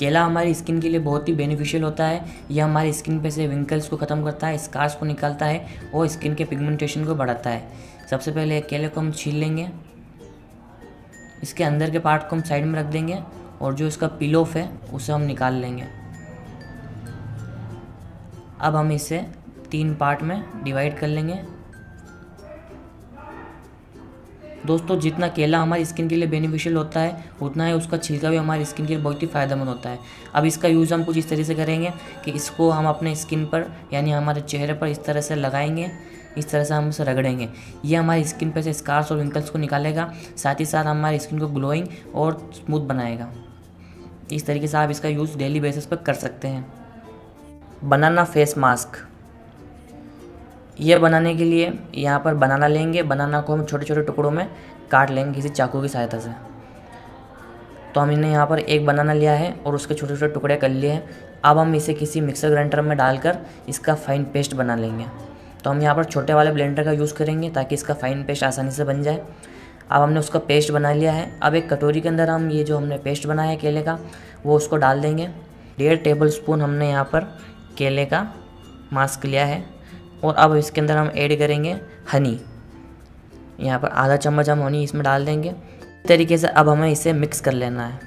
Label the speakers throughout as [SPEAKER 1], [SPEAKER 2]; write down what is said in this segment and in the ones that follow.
[SPEAKER 1] केला हमारी स्किन के लिए बहुत ही बेनिफिशियल होता है। यह हमारी स्किन पे से विंकल्स को ख़त्म करता है, स्कार्स को निकालता है और स्किन के पिगमेंटेशन को बढ़ाता है। सबसे पहले केले को हम छील लेंगे, इसके अंदर के पार्ट को हम साइड में रख देंगे और जो इसका पील ऑफ है उसे हम निकाल लेंगे। अब हम इसे 3 पार्ट में डिवाइड कर लेंगे। दोस्तों, जितना केला हमारी स्किन के लिए बेनिफिशियल होता है उतना ही उसका छिलका भी हमारी स्किन के लिए बहुत ही फ़ायदेमंद होता है। अब इसका यूज़ हम कुछ इस तरह से करेंगे कि इसको हम अपने स्किन पर यानी हमारे चेहरे पर इस तरह से लगाएंगे, इस तरह से हम उसे रगड़ेंगे। ये हमारी स्किन पर से स्कार्स और विंकल्स को निकालेगा, साथ ही साथ हमारी स्किन को ग्लोइंग और स्मूथ बनाएगा। इस तरीके से आप इसका यूज़ डेली बेसिस पर कर सकते हैं। बनाना फेस मास्क, यह बनाने के लिए यहाँ पर बनाना लेंगे। बनाना को हम छोटे छोटे टुकड़ों में काट लेंगे किसी चाकू की सहायता से। तो हमने यहाँ पर एक बनाना लिया है और उसके छोटे छोटे टुकड़े कर लिए हैं। अब हम इसे किसी मिक्सर ग्राइंडर में डालकर इसका फाइन पेस्ट बना लेंगे। तो हम यहाँ पर छोटे वाले ब्लेंडर का यूज़ करेंगे ताकि इसका फाइन पेस्ट आसानी से बन जाए। अब हमने उसका पेस्ट बना लिया है। अब एक कटोरी के अंदर हम ये जो हमने पेस्ट बनाया है केले का, वो उसको डाल देंगे। 1.5 टेबल स्पून हमने यहाँ पर केले का मास्क लिया है और अब इसके अंदर हम ऐड करेंगे हनी। यहाँ पर आधा चम्मच हम हनी इसमें डाल देंगे। इस तरीके से अब हमें इसे मिक्स कर लेना है।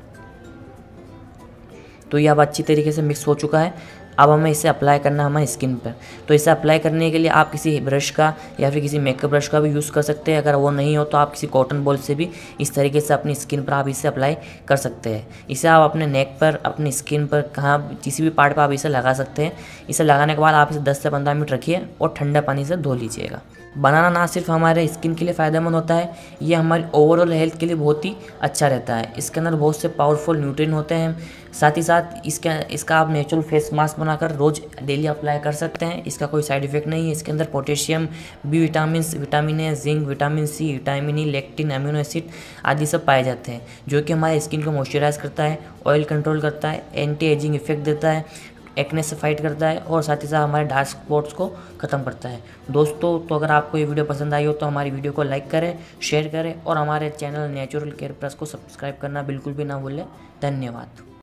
[SPEAKER 1] तो ये अब अच्छी तरीके से मिक्स हो चुका है। अब हमें इसे अप्लाई करना है हमारी स्किन पर। तो इसे अप्लाई करने के लिए आप किसी ब्रश का या फिर किसी मेकअप ब्रश का भी यूज़ कर सकते हैं। अगर वो नहीं हो तो आप किसी कॉटन बॉल से भी इस तरीके से अपनी स्किन पर आप इसे अप्लाई कर सकते हैं। इसे आप अपने नेक पर, अपनी स्किन पर, कहाँ किसी भी पार्ट पर आप इसे लगा सकते हैं। इसे लगाने के बाद आप इसे 10 से 15 मिनट रखिए और ठंडा पानी से धो लीजिएगा। बनाना ना सिर्फ हमारे स्किन के लिए फ़ायदेमंद होता है, ये हमारी ओवरऑल हेल्थ के लिए बहुत ही अच्छा रहता है। इसके अंदर बहुत से पावरफुल न्यूट्रिएंट होते हैं। साथ ही साथ इसका आप नेचुरल फेस मास्क बनाकर रोज़ डेली अप्लाई कर सकते हैं। इसका कोई साइड इफेक्ट नहीं है। इसके अंदर potassium, B vitamin, vitamin A, zinc, vitamin C, vitamin E, lectin, amino acid आदि सब पाए जाते हैं, जो कि हमारे स्किन को मॉइस्चराइज करता है, ऑयल कंट्रोल करता है, एंटी एजिंग इफेक्ट देता है, एक्ने से फाइट करता है और साथ ही साथ हमारे डार्क स्पॉट्स को ख़त्म करता है। दोस्तों, तो अगर आपको ये वीडियो पसंद आई हो तो हमारी वीडियो को लाइक करें, शेयर करें और हमारे चैनल नेचुरल केयर प्लस को सब्सक्राइब करना बिल्कुल भी ना भूलें। धन्यवाद।